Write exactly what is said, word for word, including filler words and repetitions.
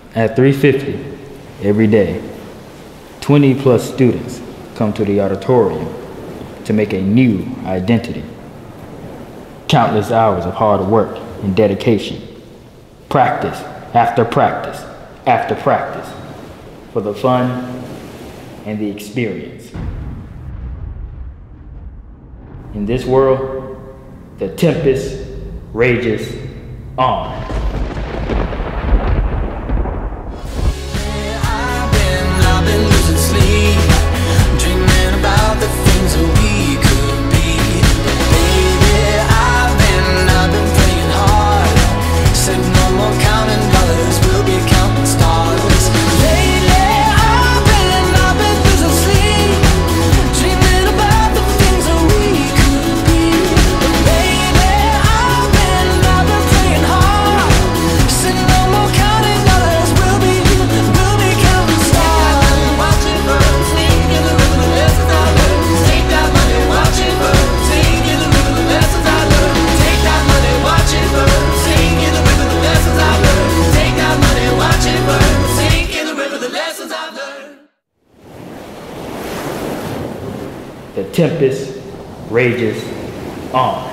At three fifty every day, twenty plus students come to the auditorium to make a new identity. Countless hours of hard work and dedication, practice after practice after practice, for the fun and the experience. In this world, the tempest rages on. The tempest rages on.